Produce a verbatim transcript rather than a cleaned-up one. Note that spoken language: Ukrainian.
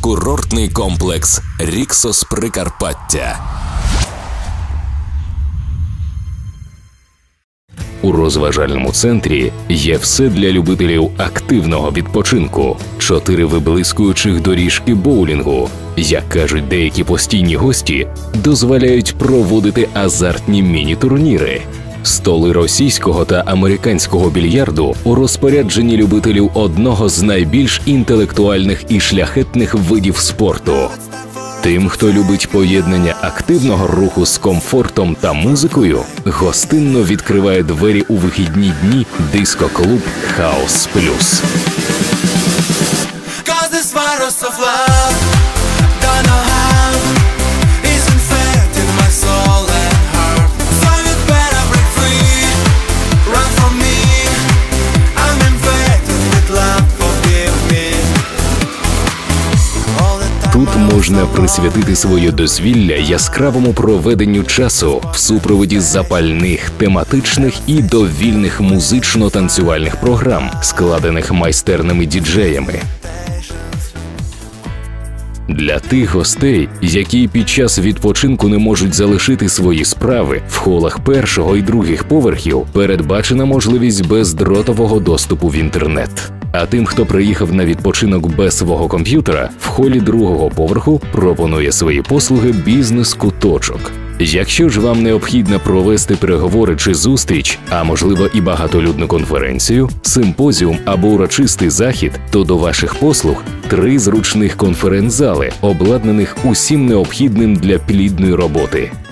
Курортний комплекс «Ріксос Прикарпаття». У розважальному центрі є все для любителів активного відпочинку. Чотири виблискуючих доріжки боулінгу, як кажуть деякі постійні гості, дозволяють проводити азартні міні-турніри. Столи російського та американського більярду у розпорядженні любителів одного з найбільш інтелектуальних і шляхетних видів спорту. Тим, хто любить поєднання активного руху з комфортом та музикою, гостинно відкриває двері у вихідні дні диско-клуб «Хаос Плюс». Тут можна присвятити своє дозвілля яскравому проведенню часу в супроводі запальних, тематичних і довільних музично-танцювальних програм, складених майстерними діджеями. Для тих гостей, які під час відпочинку не можуть залишити свої справи, в холах першого і других поверхів передбачена можливість бездротового доступу в інтернет. А тим, хто приїхав на відпочинок без свого комп'ютера, в холі другого поверху пропонує свої послуги бізнес-куточок. Якщо ж вам необхідно провести переговори чи зустріч, а можливо і багатолюдну конференцію, симпозіум або урочистий захід, то до ваших послуг три зручних конференц-зали, обладнаних усім необхідним для плідної роботи.